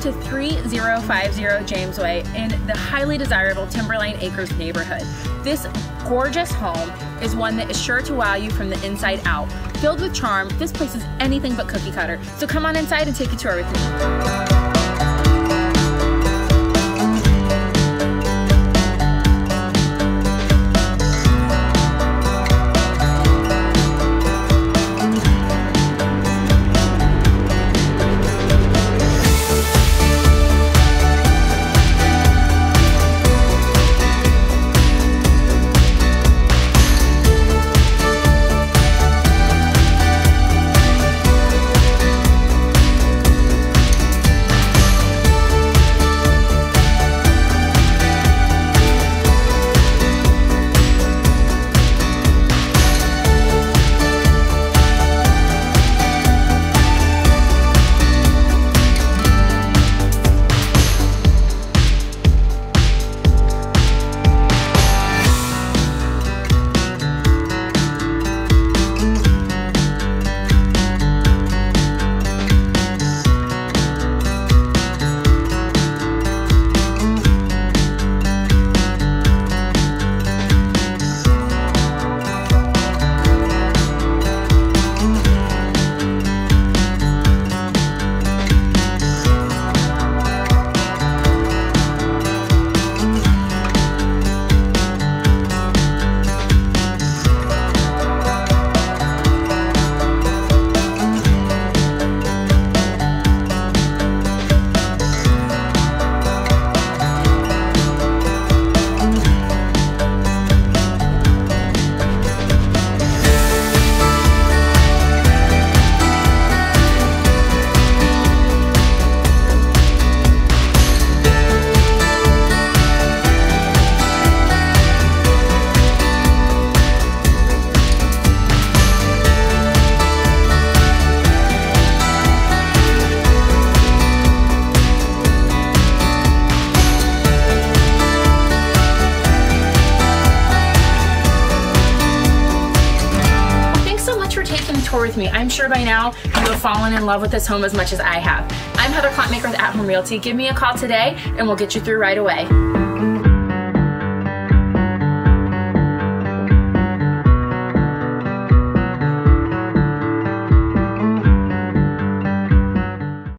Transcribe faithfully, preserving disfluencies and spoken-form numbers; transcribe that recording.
to three thousand fifty Jamesway in the highly desirable Timberline Acres neighborhood. This gorgeous home is one that is sure to wow you from the inside out. Filled with charm, this place is anything but cookie cutter. So come on inside and take a tour with me. Tour with me. I'm sure by now you have fallen in love with this home as much as I have. I'm Heather Clockmaker with At Home Realty. Give me a call today and we'll get you through right away.